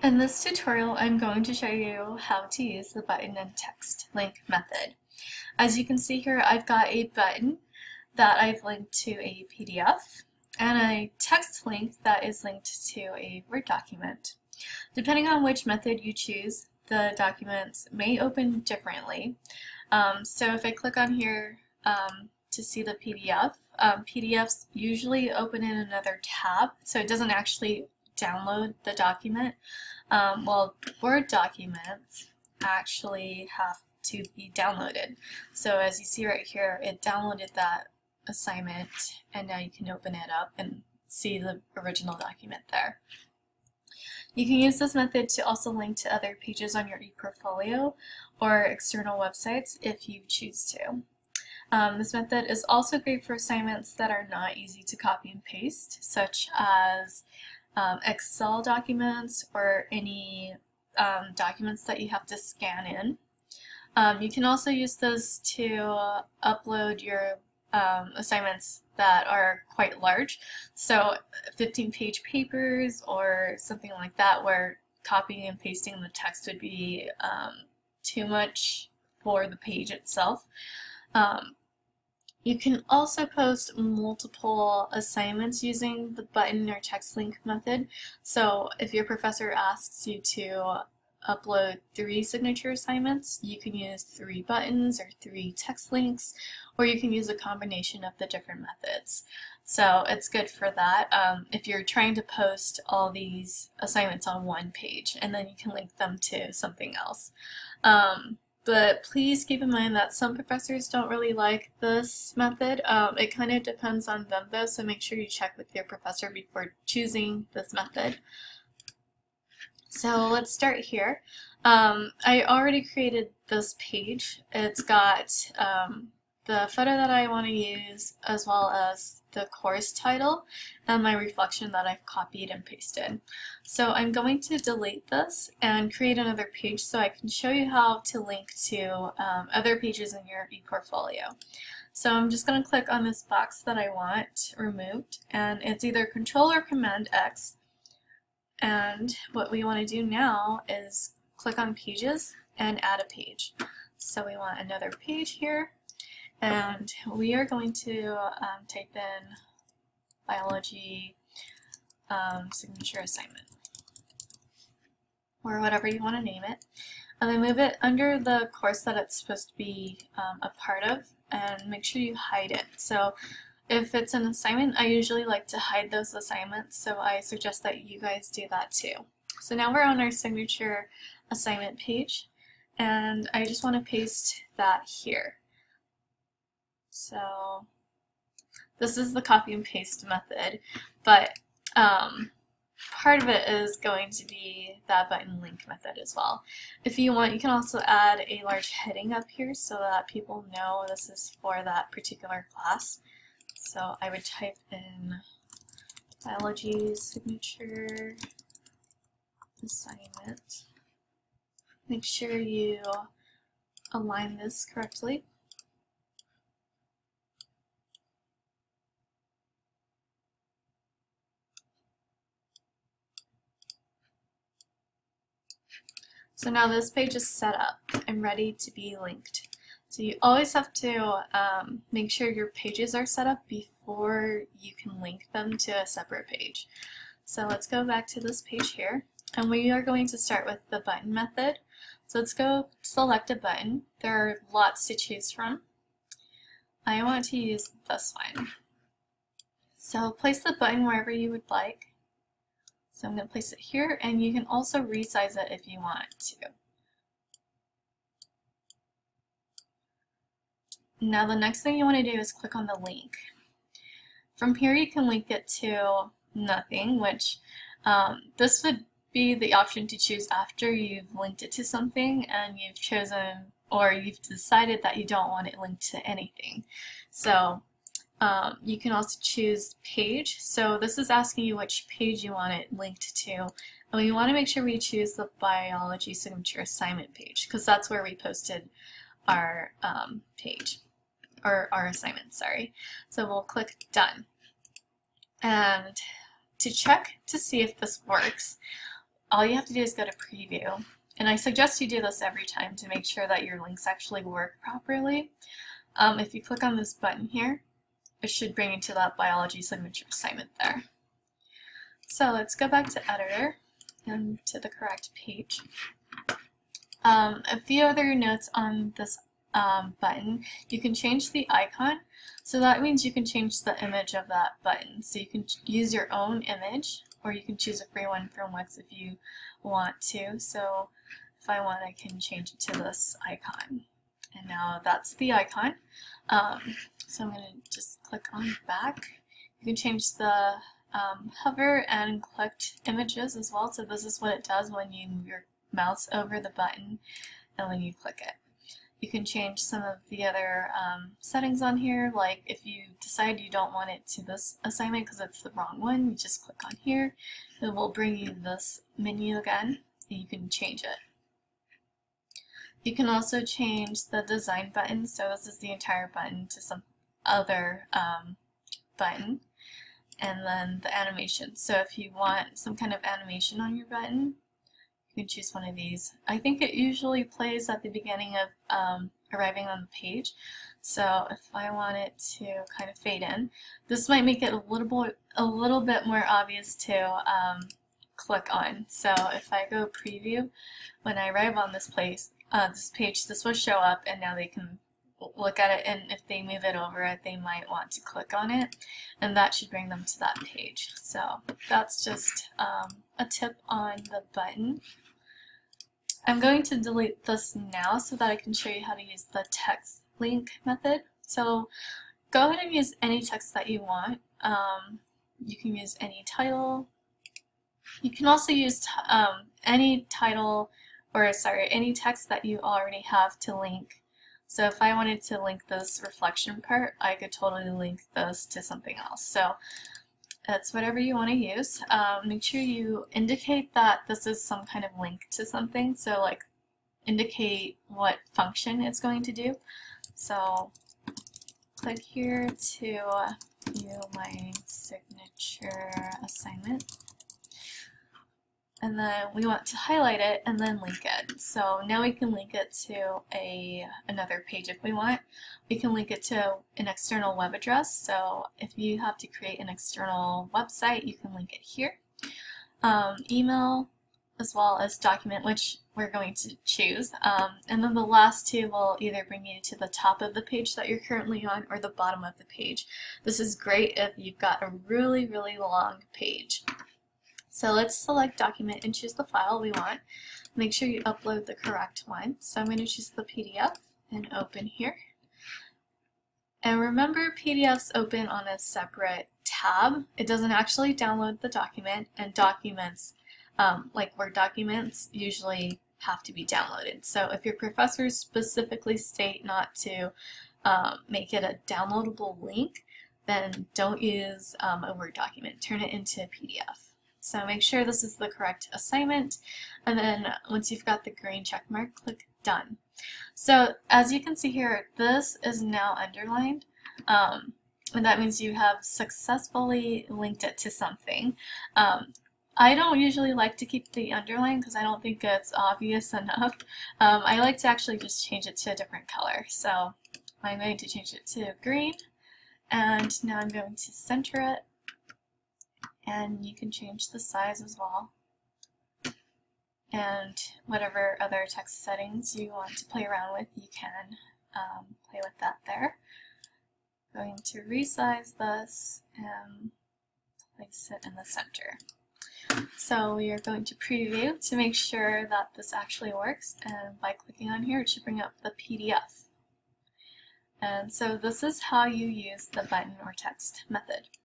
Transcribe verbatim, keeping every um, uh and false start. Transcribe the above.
In this tutorial, I'm going to show you how to use the button and text link method. As you can see here, I've got a button that I've linked to a P D F and a text link that is linked to a Word document. Depending on which method you choose, the documents may open differently. Um, so if I click on here um, to see the P D F, um, P D Fs usually open in another tab, so it doesn't actually download the document. Um, well, Word documents actually have to be downloaded. So as you see right here, it downloaded that assignment, and now you can open it up and see the original document there. You can use this method to also link to other pages on your ePortfolio or external websites if you choose to. Um, this method is also great for assignments that are not easy to copy and paste, such as um, Excel documents or any um, documents that you have to scan in. Um, you can also use this to upload your um, assignments that are quite large, so fifteen page papers or something like that, where copying and pasting the text would be um, too much for the page itself. Um, You can also post multiple assignments using the button or text link method. So if your professor asks you to upload three signature assignments, you can use three buttons or three text links, or you can use a combination of the different methods. So it's good for that um, if you're trying to post all these assignments on one page, and then you can link them to something else. Um, But please keep in mind that some professors don't really like this method. Um, it kind of depends on them though, so make sure you check with your professor before choosing this method. So let's start here. Um, I already created this page. It's got um, the photo that I want to use, as well as the course title and my reflection that I've copied and pasted. So I'm going to delete this and create another page so I can show you how to link to um, other pages in your ePortfolio. So I'm just going to click on this box that I want removed, and it's either Control or Command X. And what we want to do now is click on Pages and add a page. So we want another page here, and we are going to um, type in biology um, signature assignment, or whatever you want to name it, and then move it under the course that it's supposed to be um, a part of, and make sure you hide it. So if it's an assignment, I usually like to hide those assignments, so I suggest that you guys do that too. So now we're on our signature assignment page, and I just want to paste that here. So this is the copy and paste method, but um, part of it is going to be that button link method as well. If you want, you can also add a large heading up here so that people know this is for that particular class. So I would type in biology signature assignment. Make sure you align this correctly. So now this page is set up and ready to be linked. So you always have to um, make sure your pages are set up before you can link them to a separate page. So let's go back to this page here, and we are going to start with the button method. So let's go select a button. There are lots to choose from. I want to use this one. So place the button wherever you would like. So I'm going to place it here, and you can also resize it if you want to. Now the next thing you want to do is click on the link. From here you can link it to nothing, which um, this would be the option to choose after you've linked it to something and you've chosen, or you've decided that you don't want it linked to anything. So Um, you can also choose page. So this is asking you which page you want it linked to. And we want to make sure we choose the biology signature assignment page, because that's where we posted our um, page, or our assignment, sorry. So we'll click done. And to check to see if this works, all you have to do is go to preview. And I suggest you do this every time to make sure that your links actually work properly. Um, if you click on this button here, it should bring you to that biology signature assignment there. So let's go back to editor and to the correct page. Um, a few other notes on this um, button. You can change the icon. So that means you can change the image of that button. So you can use your own image, or you can choose a free one from Wix if you want to. So if I want, I can change it to this icon. And now that's the icon. Um, so I'm going to just click on back. You can change the um, hover and clicked images as well. So this is what it does when you move your mouse over the button and when you click it. You can change some of the other um, settings on here, like if you decide you don't want it to this assignment because it's the wrong one, you just click on here. It will bring you this menu again, and you can change it. You can also change the design button, so this is the entire button to some other um, button. And then the animation. So if you want some kind of animation on your button, you can choose one of these. I think it usually plays at the beginning of um, arriving on the page. So if I want it to kind of fade in, this might make it a little bit, a little bit more obvious to um, click on. So if I go preview, when I arrive on this place, uh, this page, this will show up, and now they can look at it, and if they move it over, they might want to click on it, and that should bring them to that page. So that's just um, a tip on the button. I'm going to delete this now so that I can show you how to use the text link method. So go ahead and use any text that you want. Um, you can use any title. You can also use t um, any title, or sorry, any text that you already have to link. So if I wanted to link this reflection part, I could totally link this to something else. So it's whatever you want to use. Um, make sure you indicate that this is some kind of link to something. So like indicate what function it's going to do. So click here to view my signature assignment. And then we want to highlight it and then link it. So now we can link it to a another page if we want. We can link it to an external web address. So if you have to create an external website, you can link it here. Um, email, as well as document, which we're going to choose. Um, and then the last two will either bring you to the top of the page that you're currently on or the bottom of the page. This is great if you've got a really, really long page. So let's select document and choose the file we want. Make sure you upload the correct one. So I'm going to choose the P D F and open here. And remember, P D Fs open on a separate tab. It doesn't actually download the document, and documents, um, like Word documents, usually have to be downloaded. So if your professors specifically state not to um, make it a downloadable link, then don't use um, a Word document. Turn it into a P D F. So make sure this is the correct assignment, and then once you've got the green check mark, click Done. So as you can see here, this is now underlined, um, and that means you have successfully linked it to something. Um, I don't usually like to keep the underline because I don't think it's obvious enough. Um, I like to actually just change it to a different color. So I'm going to change it to green, and now I'm going to center it. And you can change the size as well, and whatever other text settings you want to play around with, you can um, play with that there. Going to resize this and place it in the center. So we are going to preview to make sure that this actually works, and by clicking on here it should bring up the P D F. And so this is how you use the button or text method.